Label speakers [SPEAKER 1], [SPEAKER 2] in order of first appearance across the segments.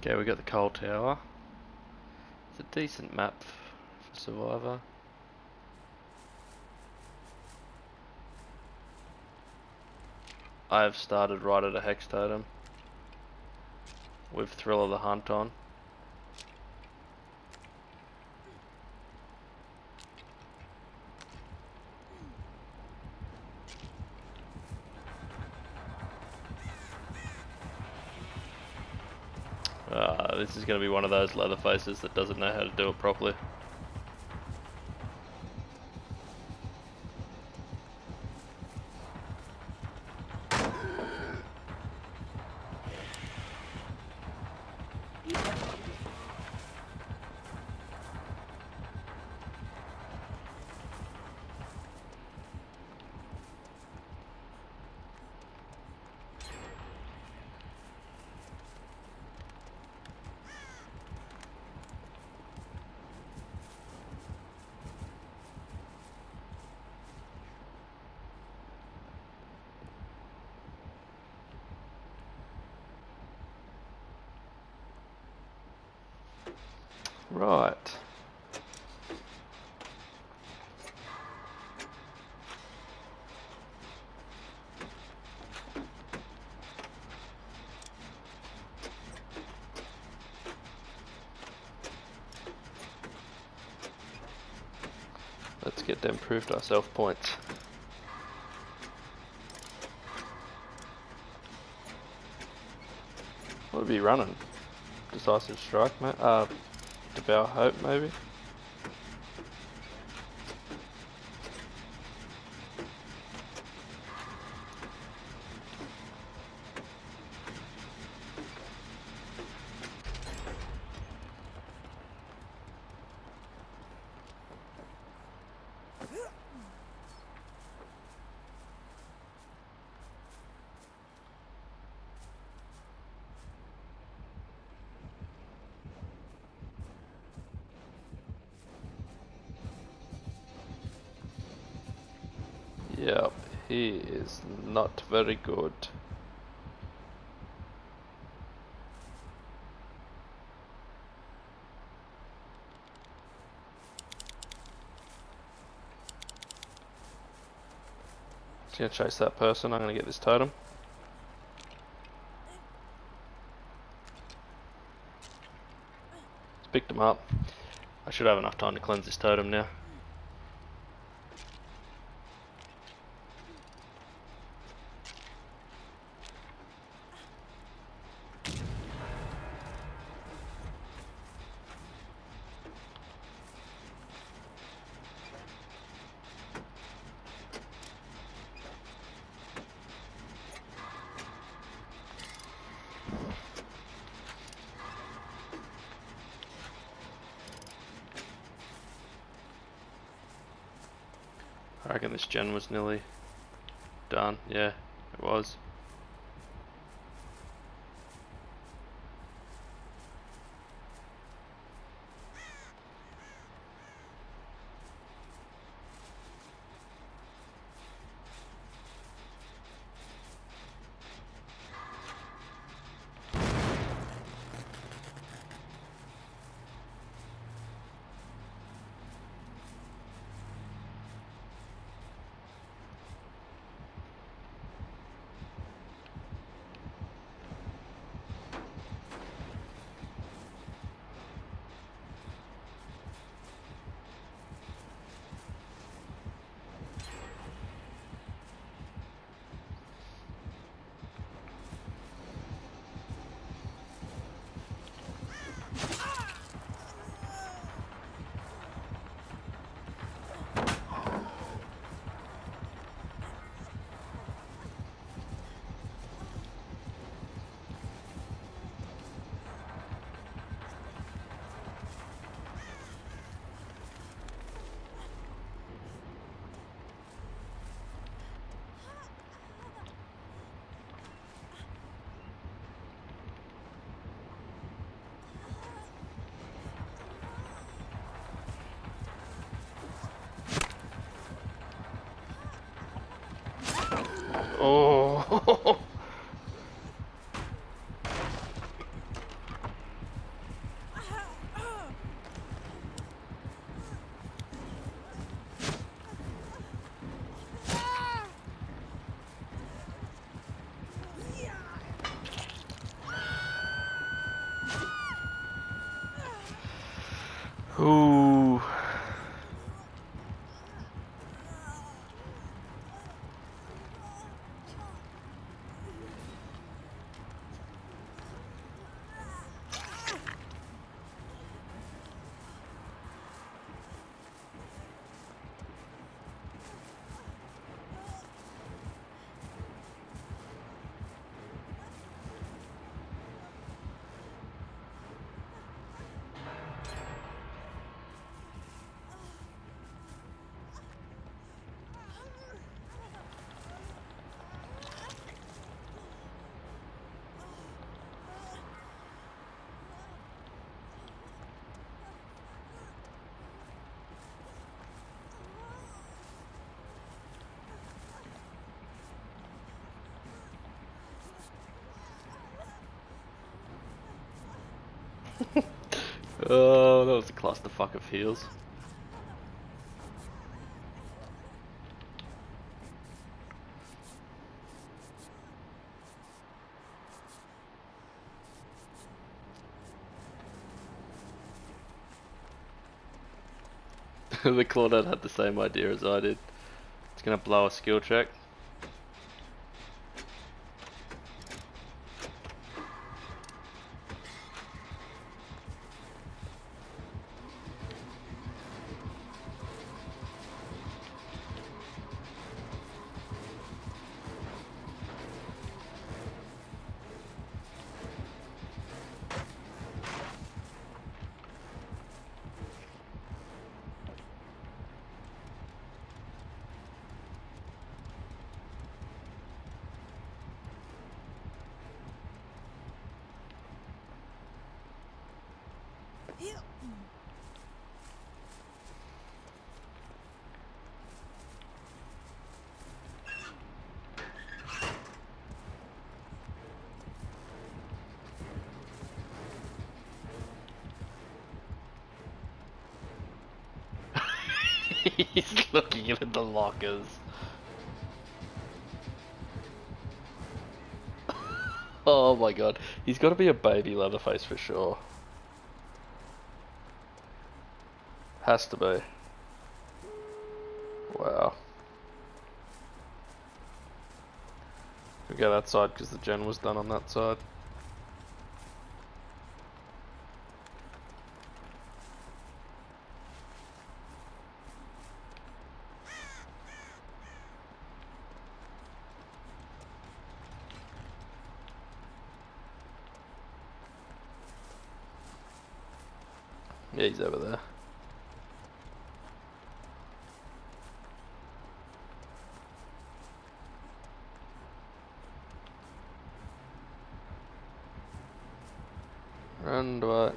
[SPEAKER 1] Okay, we got the coal tower. It's a decent map for Survivor. I have started right at a hex totem with Thrill of the Hunt on. This is going to be one of those Leatherfaces that doesn't know how to do it properly. Right. Let's get them proved ourselves points. What are we running? Decisive Strike, mate? Devour Hope, maybe? Yep, he is not very good. Just gonna chase that person. I'm gonna get this totem. Just picked him up. I should have enough time to cleanse this totem now. I reckon this gen was nearly done. Yeah, it was. Oh! Ooh. Oh, that was a clusterfuck of heals. The Claudette had the same idea as I did. It's gonna blow a skill check. He's looking at the lockers. Oh my god, he's got to be a baby Leatherface for sure. Has to be. Wow. We go that side because the gen was done on that side. Yeah, he's over there. Run, Dwight.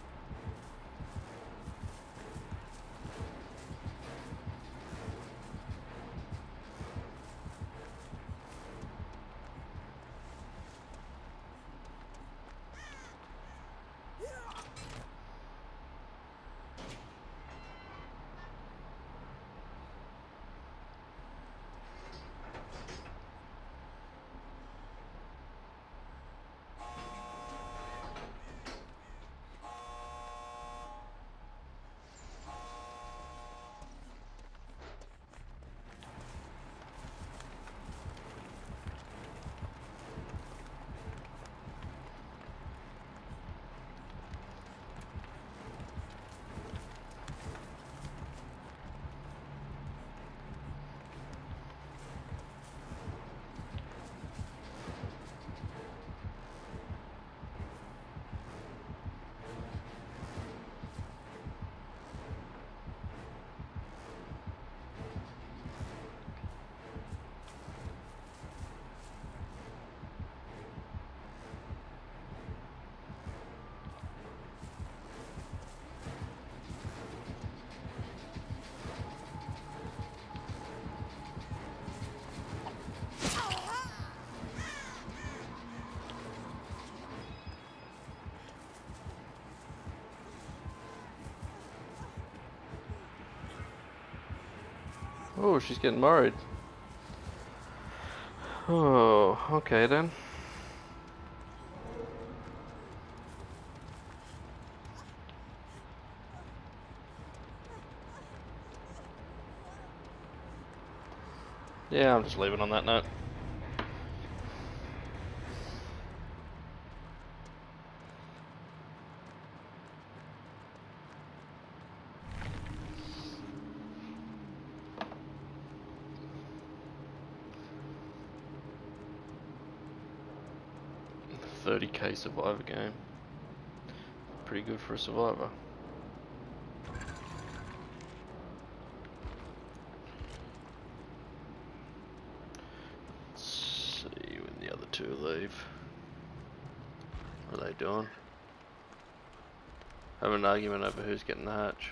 [SPEAKER 1] Oh, she's getting married. Oh, okay then. Yeah, I'm just leaving on that note. $30K survivor game. Pretty good for a survivor. Let's see when the other two leave. What are they doing? Having an argument over who's getting the hatch.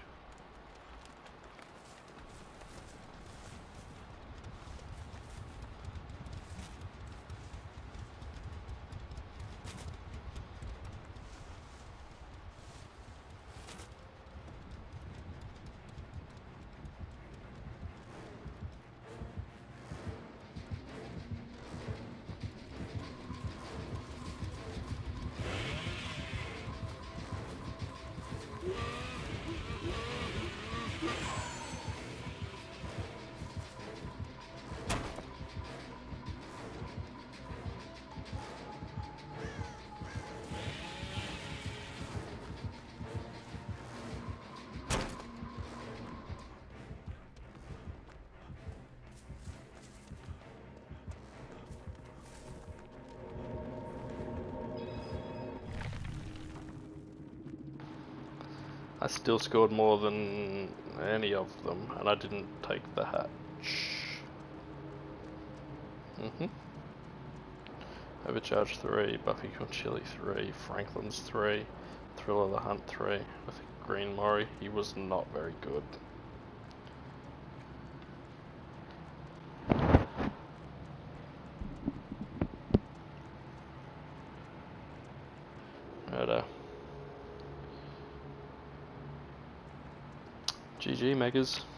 [SPEAKER 1] I still scored more than any of them, and I didn't take the hatch. Overcharge 3, Buffy Conchili 3, Franklin's 3, Thriller the Hunt 3. I think Green Murray, he was not very good. GG, Megas.